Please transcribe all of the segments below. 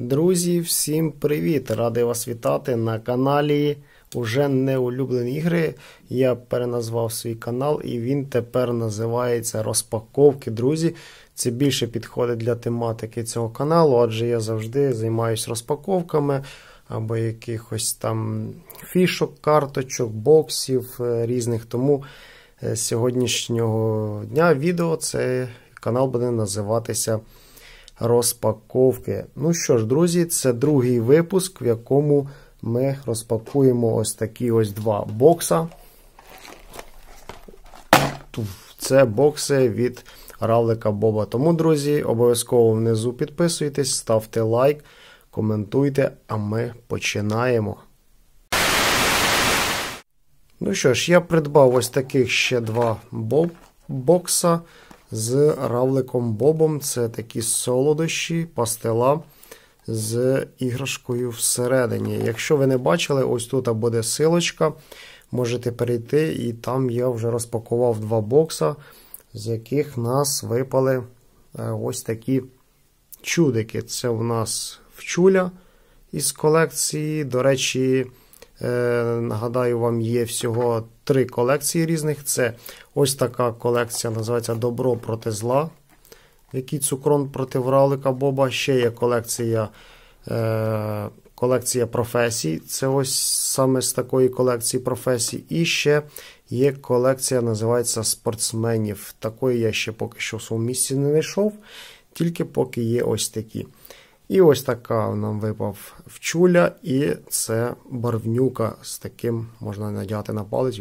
Друзі, всім привіт! Радий вас вітати на каналі уже не улюблені ігри. Я переназвав свій канал і він тепер називається Розпаковки. Друзі, це більше підходить для тематики цього каналу, адже я завжди займаюся розпаковками або якихось там фішок, карточок, боксів різних. Тому сьогоднішнього дня відео цей канал буде називатися Розпаковки. Ну що ж, друзі, це другий випуск, в якому ми розпакуємо ось такі ось два бокса. Це бокси від Равлика Боба. Тому, друзі, обов'язково внизу підписуйтесь, ставте лайк, коментуйте, а ми починаємо. Ну що ж, я придбав ось таких ще два бокса з Равликом Бобом. Це такі солодощі, пастила з іграшкою всередині. Якщо ви не бачили, ось тут буде силочка. Можете перейти, і там я вже розпакував два бокса, з яких нас випали ось такі чудики. Це у нас вчуля із колекції. До речі, нагадаю вам, є всього 3 колекції різних. Це ось така колекція, називається Добро проти зла, який цукрон проти Равлика Боба. Ще є колекція професій. Це ось саме з такої колекції професій. І ще є колекція, називається спортсменів. Такої я ще поки що в своєму місці не знайшов, тільки поки є ось такі. І ось така нам випав вчуля, і це барвнюка з таким, можна надягати на палець.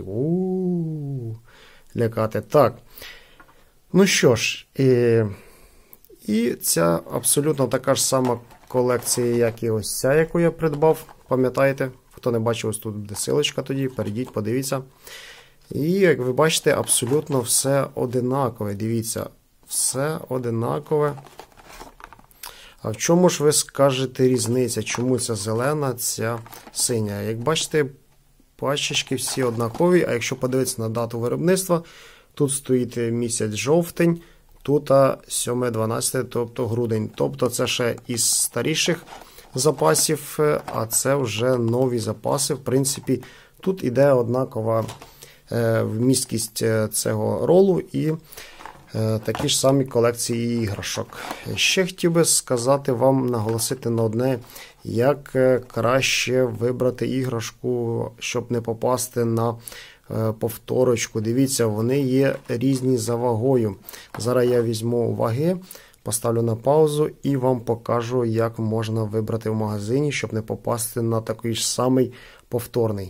Лякати. Так. Ну що ж, і ця абсолютно така ж сама колекція, як і ось ця, яку я придбав. Пам'ятаєте? Хто не бачив, ось тут буде силочка тоді, перейдіть, подивіться. І, як ви бачите, абсолютно все одинакове. Дивіться, все одинакове. А в чому ж ви скажете різниця? Чому ця зелена, ця синя? Як бачите, пачечки всі однакові, а якщо подивитися на дату виробництва, тут стоїть місяць жовтень, тут 7-12, тобто грудень. Тобто це ще із старіших запасів, а це вже нові запаси. В принципі, тут іде однакова вмісткість цього ролу і такі ж самі колекції іграшок. Ще хотів би сказати вам, наголосити на одне, як краще вибрати іграшку, щоб не попасти на повторочку. Дивіться, вони є різні за вагою. Зараз я візьму ваги, поставлю на паузу і вам покажу, як можна вибрати в магазині, щоб не попасти на такий ж самий повторний.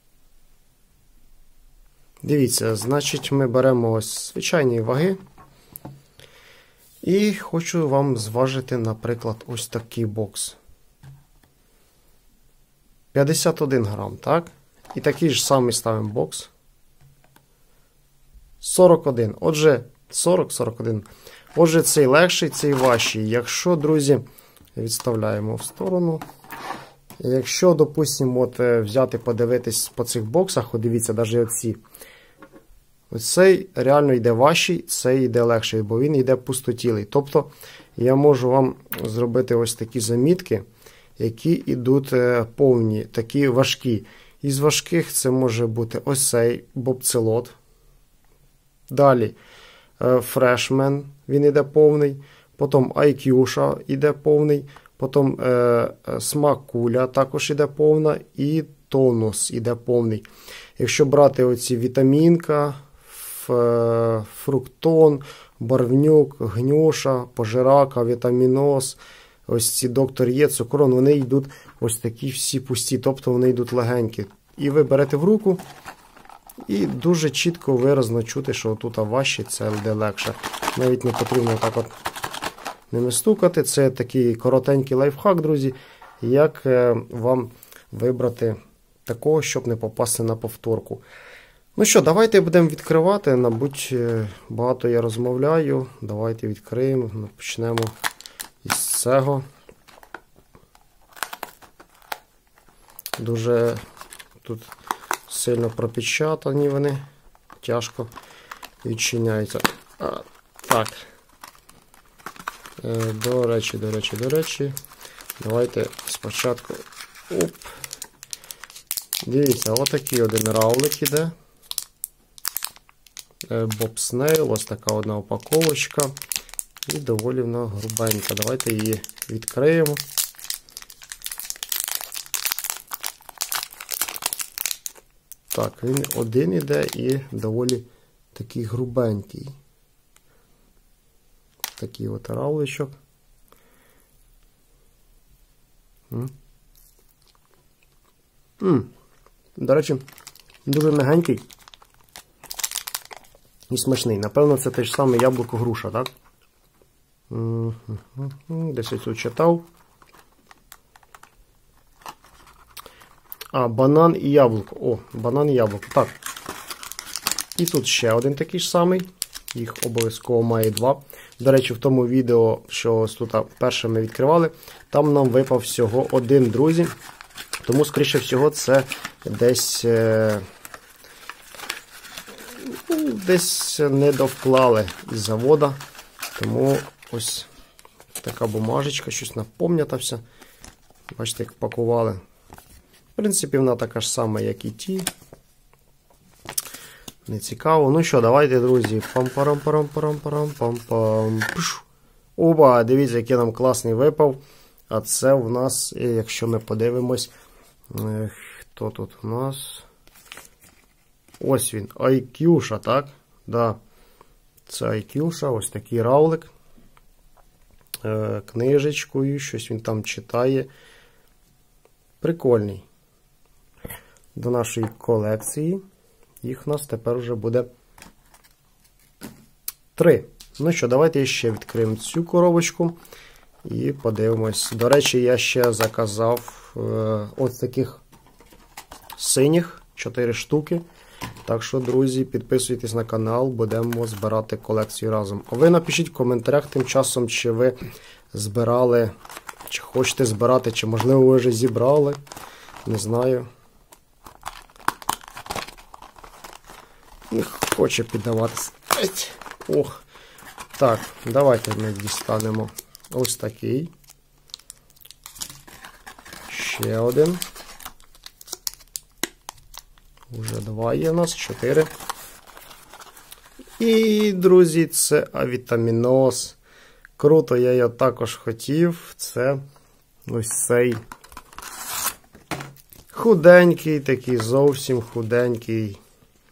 Дивіться, значить, ми беремо ось звичайні ваги. І хочу вам зважити, наприклад, ось такий бокс. 51 грам, так? І такий ж самий ставимо бокс. 41. Отже, 40-41. Отже, цей легший, цей важчий. Якщо, друзі, відставляємо в сторону. Якщо, допустимо, взяти, подивитись по цих боксах, от дивіться, навіть оці. Ось цей реально йде важчий, цей йде легший, бо він йде пустотілий. Тобто, я можу вам зробити ось такі замітки, які йдуть повні, такі важкі. Із важких це може бути ось цей бобцелот. Далі фрешмен, він йде повний. Потім IQ-ша йде повний. Потім смак-куля також йде повна. І тонус йде повний. Якщо брати оці вітамінка, фруктон, барвнюк, гнюша, пожирака, вітаміноз, ось ці доктор Є, цукрон, вони йдуть ось такі всі пусті, тобто вони йдуть легенькі. І ви берете в руку, і дуже чітко, виразно чути, що тут важче, це йде легше. Навіть не потрібно так от ними стукати. Це такий коротенький лайфхак, друзі, як вам вибрати такого, щоб не попасти на повторку. Ну що, давайте будемо відкривати. Мабуть, багато я розмовляю. Давайте відкриємо. Почнемо із цього. Дуже тут сильно пропечатані вони. Тяжко відчиняються. Так. До речі. Давайте спочатку. Оп. Дивіться, отакий один равлик іде. Бобснейл, ось така одна упаковочка. І доволі вона грубенька. Давайте її відкриємо. Так, він один іде і доволі такий грубенький. Такий от равличок. До речі, дуже м'ягенький і смачний. Напевно, це те ж саме яблуко-груша, так? Десь я тут читав. А, банан і яблуко. О, банан і яблуко. Так. І тут ще один такий ж самий. Їх обов'язково має два. До речі, в тому відео, що ось тут перше ми відкривали, там нам випав всього один, друзі. Тому, скоріше всього, це десь не довклали із завода. Тому ось така бумажечка, щось напомнятався. Бачите, як пакували. В принципі, вона така ж сама, як і ті. Не цікаво. Ну що, давайте, друзі. Пам-парам-парам-парам-парам-пам-пам. Опа, дивіться, який нам класний випав. А це в нас, якщо ми подивимось, хто тут у нас? Ось він, IQ-ша, так? Да. Це IQ-ша, ось такий равлик. Книжечкою, щось він там читає. Прикольний. До нашої колекції. Їх у нас тепер вже буде 3. Ну що, давайте ще відкриємо цю коробочку і подивимось. До речі, я ще заказав ось таких синіх 4 штуки. Так що, друзі, підписуйтесь на канал, будемо збирати колекцію разом. А ви напишіть в коментарях тим часом, чи ви збирали, чи хочете збирати, чи можливо ви вже зібрали. Не знаю. Не хоче піддаватися. Ох. Так, давайте ми дістанемо ось такий. Ще один. Уже 2 є у нас, 4. І, друзі, це авітаміноз. Круто, я його також хотів. Це ось цей худенький, такий зовсім худенький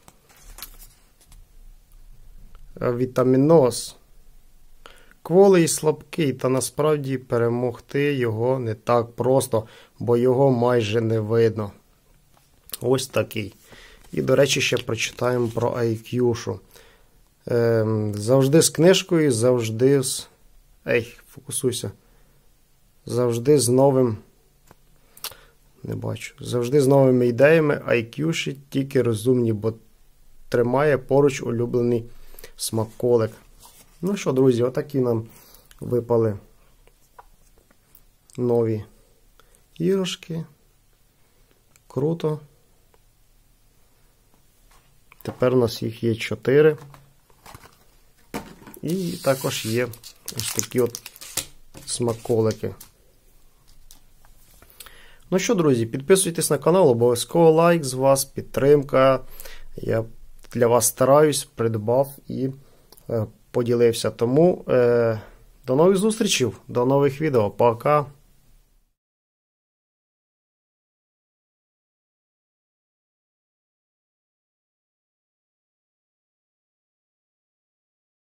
авітаміноз. Кволий і слабкий, та насправді перемогти його не так просто, бо його майже не видно. Ось такий. І, до речі, ще прочитаємо про IQ-шу. Завжди з книжкою, завжди з... фокусуйся. Завжди з новим... Не бачу. Завжди з новими ідеями. IQ-ші тільки розумні, бо тримає поруч улюблений смаколик. Ну що, друзі, отакі нам випали нові іграшки. Круто. Тепер у нас їх є 4. І також є ось такі от смаколики. Ну що, друзі, підписуйтесь на канал, обов'язково лайк з вас, підтримка. Я для вас стараюсь, придбав і поділився. Тому до нових зустрічей, до нових відео. Пока!